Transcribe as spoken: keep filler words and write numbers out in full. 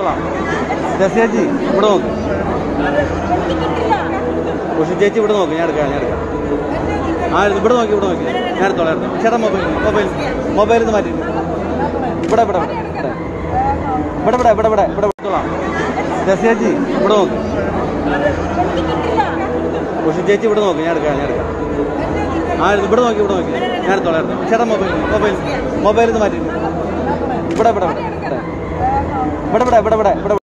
എടുത്തോളാം. ചേച്ചി ഇവിടെ നോക്ക്. ഉഷി ചേച്ചി ഇവിടെ നോക്ക്. ഞാൻ എടുക്കാം ഞാൻ എടുക്കാം ആ ഇവിടെ നോക്കി ഇവിടെ നോക്കി ഞാൻ എടുത്തോളാം എടുത്തോളാം. ചേട്ടാ മൊബൈൽ മൊബൈൽ മൊബൈലിൽ നിന്ന് മാറ്റി ഇവിടെ ഇവിടെ ഇവിടെ ഇവിടെ ഇവിടെ ഇവിടെ ഇവിടെ ഇവിടെ എടുത്തോളാം. ചേച്ചി ഇവിടെ നോക്ക്. ഉഷി ചേച്ചി ഇവിടെ നോക്ക്. ഞാൻ എടുക്കാം ഞാൻ എടുക്കാം ആ ഇവിടെ നോക്കി ഇവിടെ നോക്കി ഞാൻ എടുത്തോളാം എടുത്തോളാം. ചേട്ടാ മൊബൈൽ മൊബൈൽ മൊബൈലിൽ നിന്ന് മാറ്റി ഇവിടെ ഇവിടെ ഇവിടെ ഇവിടെ ഇവിടെ ഇവിടെ ഇവിടെ ഇവിടെ